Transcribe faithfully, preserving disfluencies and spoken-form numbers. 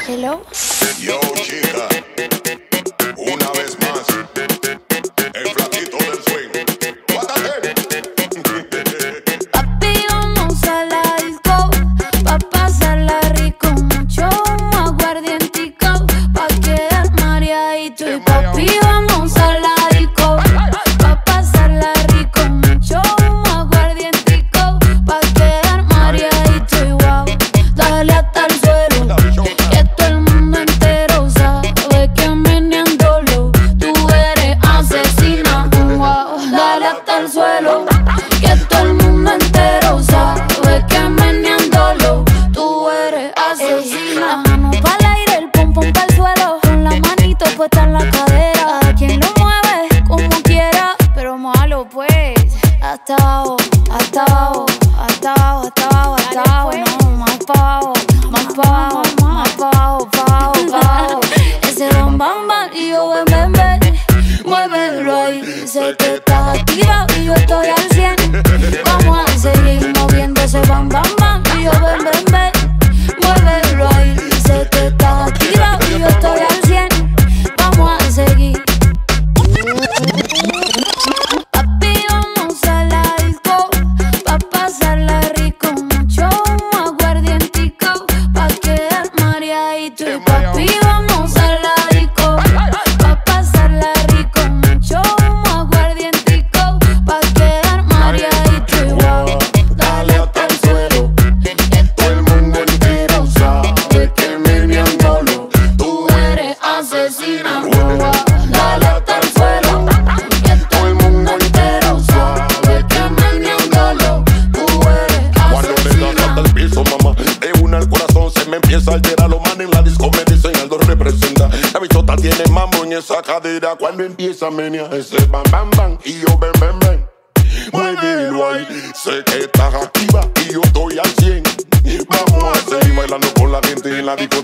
Hello. Yo, chica, una vez más, el flaquito del swing. ¡Guátate! Papi, vamos a la disco, pa' pasarla rico, mucho aguardientico, pa' quedar mareadito. Y papi, vamos a la disco, pa' pasarla rico, mucho aguardientico, pa' quedar mareadito. Y wow, dale hasta el suelo, que todo el mundo entero sabe que meneándolo tú eres asesina. Wow, dale hasta el suelo, que todo el mundo entero sabe que meneándolo tú eres asesina. La mano pa'l aire, el pum pum pa'l suelo, con la manito puesta en la cadera. A quien lo mueve como quiera, pero malo pues. Hasta abajo, hasta abajo, hasta abajo, hasta abajo, hasta abajo, no, más pa' abajo, más pa' abajo, más pa' abajo, pa' abajo, pa' abajo. Ese bam bam bam y yo ven ven ven, muévelo ahí, sé que estás activa y yo estoy al cien. Vamos a seguir moviendo ese bam bam bam y yo ven ven ven, muévelo ahí, sé que estás activa y yo estoy al cien. Vamos a seguir. Papi, vamos a la disco, pa' pasarla rico, mucho aguardientico, pa' quedar mareadito. Y papi, vamos a la disco, pa' pasarla rico, mucho aguardientico, pa' quedar mareadito. Y wow, dale hasta el suelo, que todo el mundo entero sabe que meneándolo tú eres asesina. Wow, dale hasta el suelo, que todo el mundo entero sabe que meneándolo tú eres Cuando le das hasta asesina. el piso, mamá, de una el corazón se me empieza a alterar. Los manes en la disco me dicen Aldo representa. La bichota tiene mambo en esa cadera. Cuando empieza a menear ese bam bam bam y yo ven ven ven, muévelo ahí, sé que estás activa y yo estoy al cien. Vamos a seguir bailando con la gente en la disco.